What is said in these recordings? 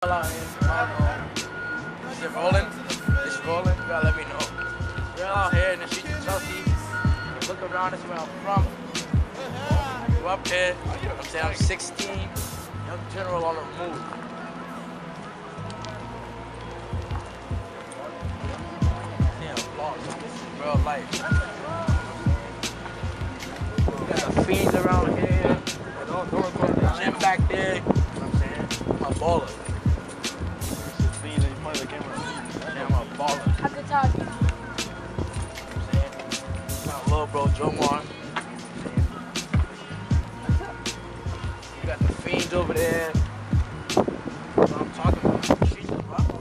Out here, is it rolling? It's rolling. You gotta let me know. We're out here in the streets of Chelsea. Look around, this is where I'm from. We're up here. I'm saying I'm 16. Young general on the move. Damn, vlogs. This is real life. We got the fiends around here. Don't record the gym back there. You know what I'm saying? I'm a baller. I'm a baller. At the top. You know what I'm saying? Got a little bro, Jomar. You got the fiends over there. That's what I'm talking about. Streets of Buffalo.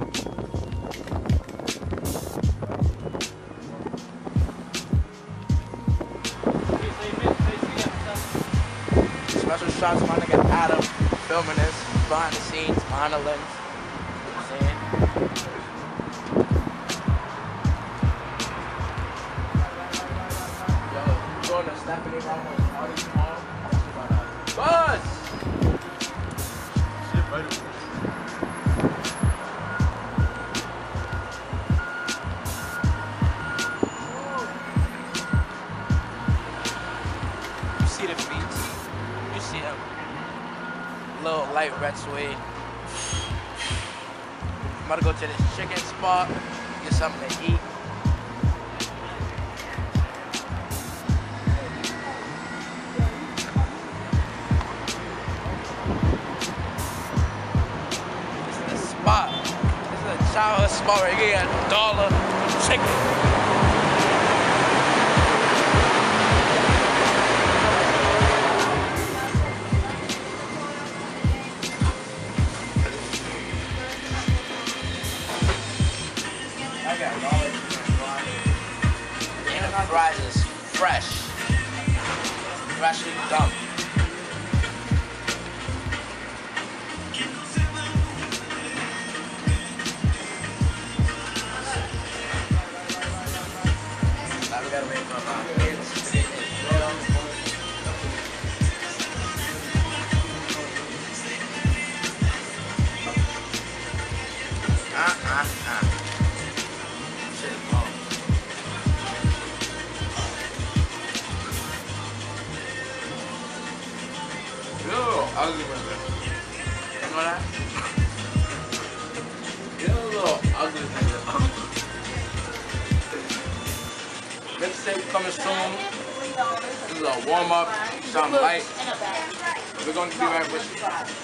Special shots to my nigga Adam, filming this, behind the scenes, behind the lens. You know what I'm saying? Yo, going to Stephanie Ramos party tomorrow. Buzz! Shit, buddy. You see the feet? You see them? Little light red suede. I'm about to go to this chicken spot, get something to eat. This is the spot. This is a childhood spot where you get $1 chicken. I got garlic and the fries is fresh. Freshly dumped. Now we gotta make some kids. Ugly with it. You know that? You're a little ugly nigga. Mixtape coming soon. This is a warm up, something light. We're going to be right with you.